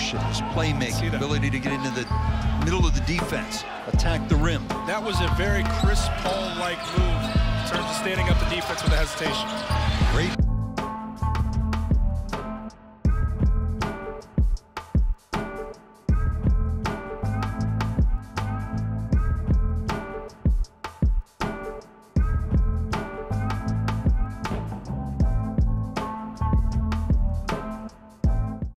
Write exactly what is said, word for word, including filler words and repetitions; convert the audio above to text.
leadership, his playmaking, ability to get into the middle of the defense, attack the rim. That was a very Chris Paul-like move in terms of standing up the defense with a hesitation. Great.